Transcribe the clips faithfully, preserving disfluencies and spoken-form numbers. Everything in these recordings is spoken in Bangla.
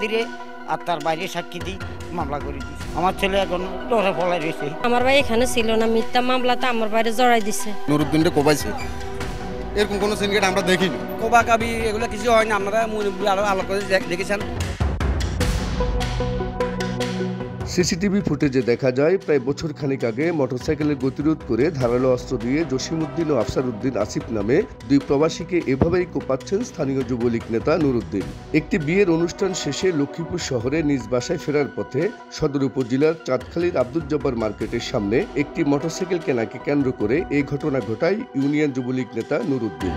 মন্দিরে আর তার বাইরে সাক্ষী দিই মামলা করে দিয়েছে। আমার ছেলে এখন ডরে পলাই রয়েছে। আমার ভাই এখানে ছিল না, মিথ্যা মামলাতে আমার বাইরে জড়াই দিছে। নুরুদ্দিনটা কোবাইছে, এরকম কোনো সিনগেট আমরা দেখিনি। কোবা কাবি এগুলো কিছু হয় না, আপনারা মুরব্বী আলো আলো করে দেখেছেন। সিসিটিভি ফুটেজে দেখা যায় প্রায় বছর খানিক আগে মোটরসাইকেলের গতিরোধ করে ধারালো অস্ত্র দিয়ে জসিমউদ্দিন ও আফসারউদ্দিন আসিফ নামে দুই প্রবাসীকে এভাবেই কোপাচ্ছেন স্থানীয় যুবলীগ নেতা নুরুদ্দিন। একটি বিয়ের অনুষ্ঠান শেষে লক্ষ্মীপুর শহরে নিজ বাসায় ফেরার পথে সদর উপজেলার চাঁদখালীর আব্দুল জব্বার মার্কেটের সামনে একটি মোটরসাইকেল কেনাকে কেন্দ্র করে এই ঘটনা ঘটায় ইউনিয়ন যুবলীগ নেতা নুরুদ্দিন।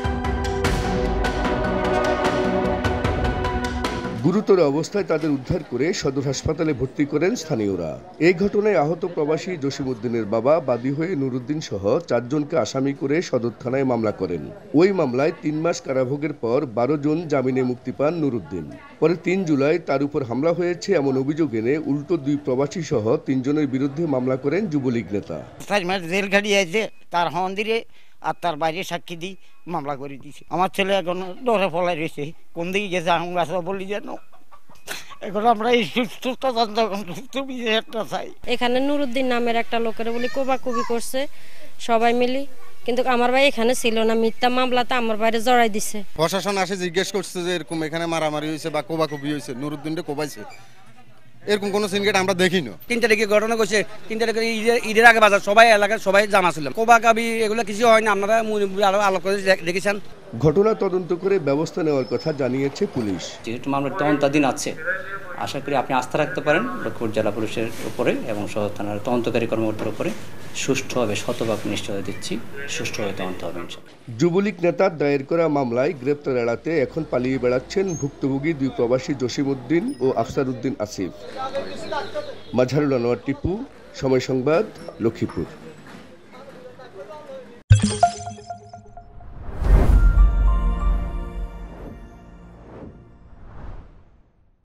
গুরুতর অবস্থায় তাদের উদ্ধার করে সদর হাসপাতালে ভর্তি করেন স্থানীয়রা। এই ঘটনায় আহত প্রবাসী জসিমউদ্দিনের বাবা বাদী হয়ে নুরুদ্দিন সহ চারজনকে আসামি করে সদর থানায় মামলা করেন। ওই মামলায় তিন মাস কারাভোগের পর বারো জন জামিনে মুক্তি পান নুরুদ্দিন। পরে তিন জুলাই তার উপর হামলা হয়েছে এমন অভিযোগ এনে উল্টো দুই প্রবাসী সহ তিনজনের বিরুদ্ধে মামলা করেন যুবলীগ নেতা। জেল গাড়ি আছে তার মন্দিরে আর তার বাইরে সাক্ষী দিই মামলা করে দিয়েছে। আমার ছেলে এখন ডরে পলাই রয়েছে, কোন দিকে গেছে আমি আসা বলি যেন। এখন আমরা এই সুস্থ সুস্থ বিচারটা চাই। এখানে নুরুদ্দিন নামের একটা লোকের বলি কোবাকুবি করছে সবাই মিলি, কিন্তু আমার ভাই এখানে ছিল না, মিথ্যা মামলাতে আমার বাইরে জড়াই দিছে। প্রশাসন আসে জিজ্ঞেস করছে যে এরকম এখানে মারামারি হয়েছে বা কোবাকুবি হয়েছে, নুরুদ্দিনটা কোবাইছে, এরকম কোনো সিনগেট আমরা দেখিনি। তিন তারিখে ঘটনা করছে, তিন তারিখে ঈদের ঈদের আগে বাজার সবাই এলাকার সবাই জামা ছিল। কোবা কাবি এগুলো কিছু হয় না, আপনারা মুরব্বী আলো আলো করে দেখেছেন। ঘটনা তদন্ত করে ব্যবস্থা নেওয়ার কথা জানিয়েছে পুলিশ। যেহেতু মামলার তদন্তাধীন আছে, আশা করি আপনি আস্থা রাখতে পারেন লক্ষ্মীপুর জেলা পুলিশের উপরে এবং সদর থানার তদন্তকারী কর্মকর্তার উপরে। সুষ্ঠুভাবে শতভাগ নিশ্চয়তা দিচ্ছি, সুষ্ঠুভাবে তদন্ত হবে ইনশাআল্লাহ। যুবলীগ নেতার দায়ের করা মামলায় গ্রেপ্তার এড়াতে এখন পালিয়ে বেড়াচ্ছেন ভুক্তভোগী দুই প্রবাসী জসিমউদ্দিন ও আফসারউদ্দিন আসিফ। মাজহারুল আনোয়ার টিপু, সময় সংবাদ, লক্ষ্মীপুর।